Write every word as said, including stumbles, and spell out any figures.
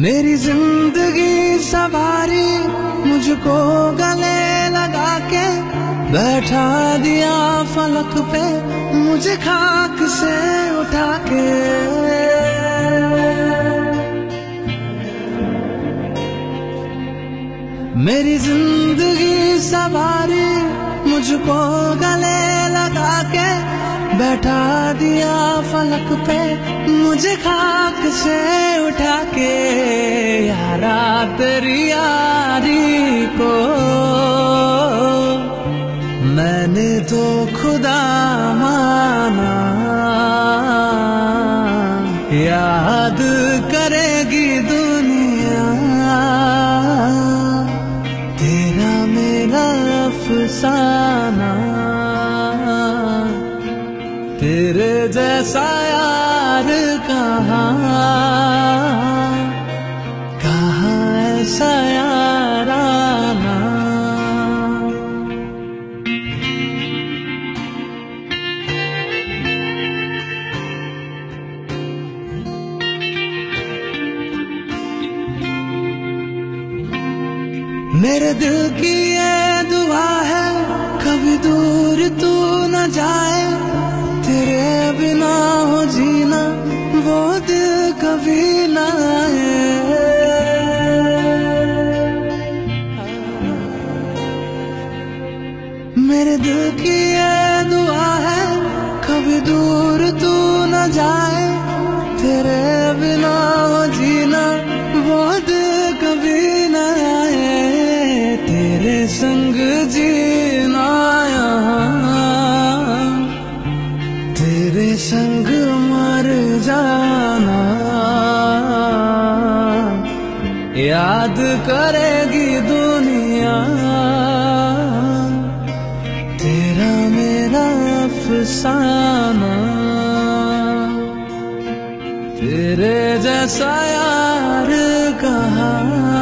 मेरी जिंदगी सवारी मुझको गले लगा के बैठा दिया फलक पे मुझे खाक से उठा के। मेरी जिंदगी सवारी मुझको गले लगा के बैठा दिया फलक पे मुझे खाक से उठा के। यारा तेरी यारी को मैंने तो खुदा माना, याद करेगी दुनिया तेरा मेरा अफसाना। तेरे जैसा यार कहाँ कहाँ ऐसा याराना। मेरे दिल की ये दुआ है कभी दूर तू न जाए, तेरे बिना हो जीना वो दिल कभी न आए। मेरे दिल की ये दुआ है कभी दूर तू न जाए, तेरे बिना हो जीना वो दिल कभी न आए। तेरे संग जीना यहाँ तेरे संग मर जाना, याद करेगी दुनिया तेरा मेरा अफसाना। तेरे जैसा यार कहाँ